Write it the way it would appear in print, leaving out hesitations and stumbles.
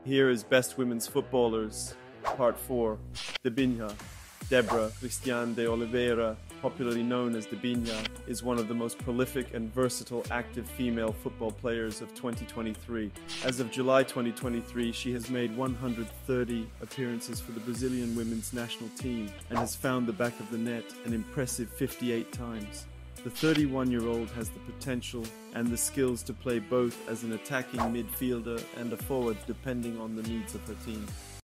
Here is Best Women's Footballers, Part 4. Debinha. Debra Cristiane de Oliveira, popularly known as Debinha, is one of the most prolific and versatile active female football players of 2023. As of July 2023, she has made 130 appearances for the Brazilian women's national team and has found the back of the net an impressive 58 times. The 31-year-old has the potential and the skills to play both as an attacking midfielder and a forward depending on the needs of her team.